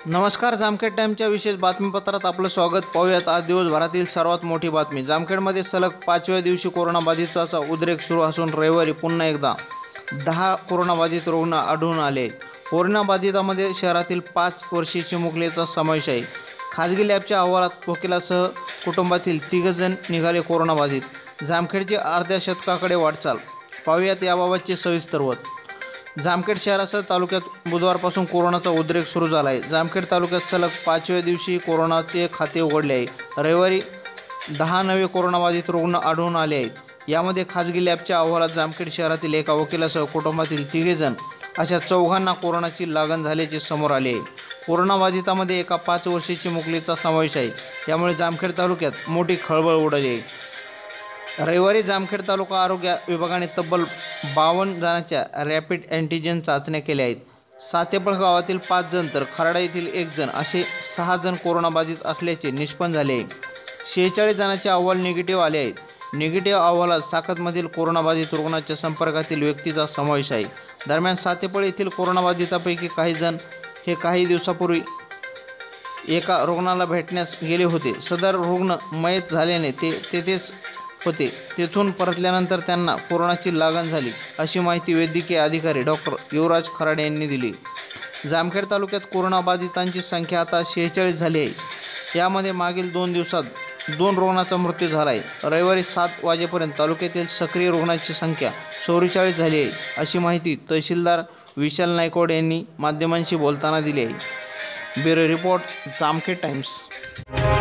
नमस्कार. जामखेड टाईमच्या विशेष बातमीपत्रात आपलं स्वागत. पाहूयात आज दिवसभरातील सर्वात मोठी बातमी. जामखेडमध्ये सलग 5व्या दिवशी कोरोनाबाधिताचा उद्रेक सुरू असून रविवारी पुन्हा एकदा 10 कोरोनाबाधित रुग्ण आढळून आले. कोरोनाबाधितांमध्ये शहरातील 5 वर्षीय चिमुकलीचा समावेश आहे. खाजगी लॅबच्या अहवालात वकिलासह कुटुंबातील 3 जण निघाले कोरोनाबाधित. जामखेडची अर्ध्या शतकाकडे वाटचाल. पाहूयात याबाबतचे सविस्तर वृत्त. जामखेड शहरासह तालुक्यात बुधवारपासून कोरोनाचा उद्रेक सुरू झाला आहे. जामखेड तालुक्यात सलग 5व्या दिवशी कोरोनाचे खाते उघडले आहे. रविवारी 10 नवे कोरोनाबाधित रुग्ण आढळून आले आहेत. यामध्ये खाजगी लॅबच्या अहवालात जामखेड शहरातील एका वकिलासह कुटुंबातील 3 जण अशा 4घांना कोरोनाची लागण झाल्याचे समोर आले आहे. कोरोनाबाधितांमध्ये एका 5 वर्षीय चिमुकलीचा समावेश आहे. यामुळे जामखेड तालुक्यात मोठी खळबळ उडाली आहे. रविवारी जामखेड तालुका आरोग्य विभागाने तब्बल 52 जणांच्या रॅपिड अँटीजेन चाचण्या केल्या आहेत. सातेपळ गावातील 5 जण तर खराडा येथील 1 जण असे 6 जण कोरोनाबाधित असल्याचे निष्पन्न झाले आहे. 46 जणांचे अहवाल निगेटिव्ह आले आहेत. निगेटिव्ह अहवालात साकतमधील कोरोनाबाधित रुग्णाच्या संपर्कातील व्यक्तीचा समावेश आहे. दरम्यान सातेपळ येथील कोरोनाबाधितांपैकी काही जण हे काही दिवसापूर्वी एका रुग्णाला भेटण्यास गेले होते. सदर रुग्ण मयत झाल्याने ते तेथेच होते. तेथून परतल्यानंतर त्यांना कोरोनाची लागण झाली, अशी माहिती वैद्यकीय अधिकारी डॉक्टर युवराज खराडे यांनी दिली. जामखेड तालुक्यात कोरोनाबाधितांची संख्या आता 46 झाली आहे. यामध्ये मागील 2 दिवसात 2 रुग्णांचा मृत्यू झाला आहे. रविवारी 7 वाजेपर्यंत तालुक्यातील सक्रिय रुग्णांची संख्या 44 झाली आहे, अशी माहिती तहसीलदार विशाल नायकवाड यांनी माध्यमांशी बोलताना दिली आहे. Bureau report, Jamkhed times.